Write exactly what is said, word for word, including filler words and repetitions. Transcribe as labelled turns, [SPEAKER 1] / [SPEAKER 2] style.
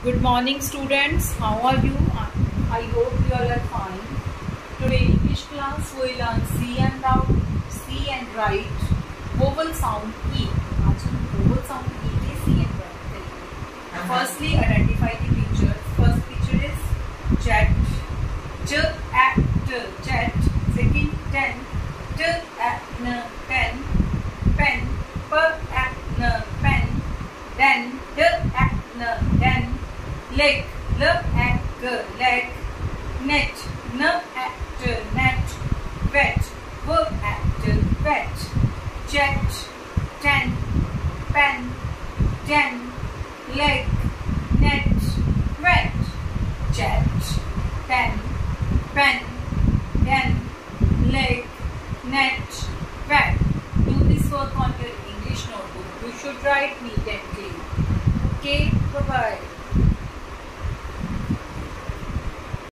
[SPEAKER 1] Good morning students, how are you? I hope you all are fine. Today English class we will learn see and write, see and write vowel sound E. आज हम vowel sound E के see and write करेंगे. Firstly identify the pictures. First picture is jet, j at jet. Second ten, t at n pen, pen, p at n pen, then d at n den. Leg, l at g, leg, net, n at net, wet, v at wet, jet, ten, pen, den, leg, net, wet, jet, ten, pen, den, leg, net, wet. Do this work on your English notebook. You should write neat and clean. Okay, bye bye.